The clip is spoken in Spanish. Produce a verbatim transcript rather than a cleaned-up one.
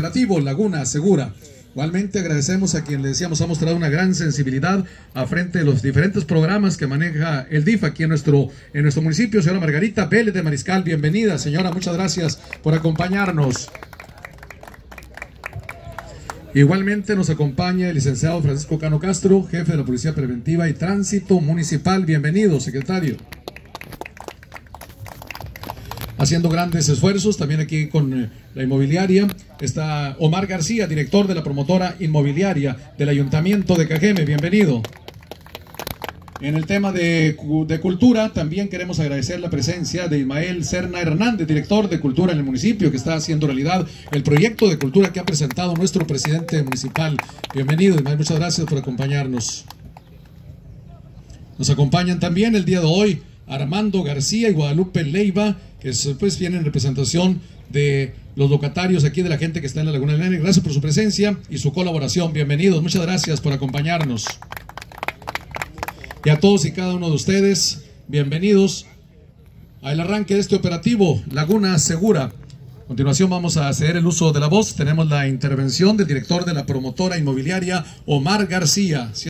operativo Laguna Segura. Igualmente agradecemos a quien le decíamos ha mostrado una gran sensibilidad a frente de los diferentes programas que maneja el D I F aquí en nuestro, en nuestro municipio. Señora Margarita Vélez de Mariscal, bienvenida señora, muchas gracias por acompañarnos. Igualmente nos acompaña el licenciado Francisco Cano Castro, jefe de la Policía Preventiva y Tránsito Municipal. Bienvenido, secretario. Haciendo grandes esfuerzos, también aquí con eh, la inmobiliaria, está Omar García, director de la promotora inmobiliaria del Ayuntamiento de Cajeme. Bienvenido. En el tema de, de cultura, también queremos agradecer la presencia de Ismael Serna Hernández, director de Cultura en el municipio, que está haciendo realidad el proyecto de cultura que ha presentado nuestro presidente municipal. Bienvenido, Ismael, muchas gracias por acompañarnos. Nos acompañan también el día de hoy Armando García y Guadalupe Leiva, que pues vienen en representación de los locatarios aquí, de la gente que está en la Laguna del Nene. Gracias por su presencia y su colaboración. Bienvenidos, muchas gracias por acompañarnos. Y a todos y cada uno de ustedes, bienvenidos al arranque de este operativo Laguna Segura. A continuación vamos a ceder el uso de la voz. Tenemos la intervención del director de la promotora inmobiliaria, Omar García.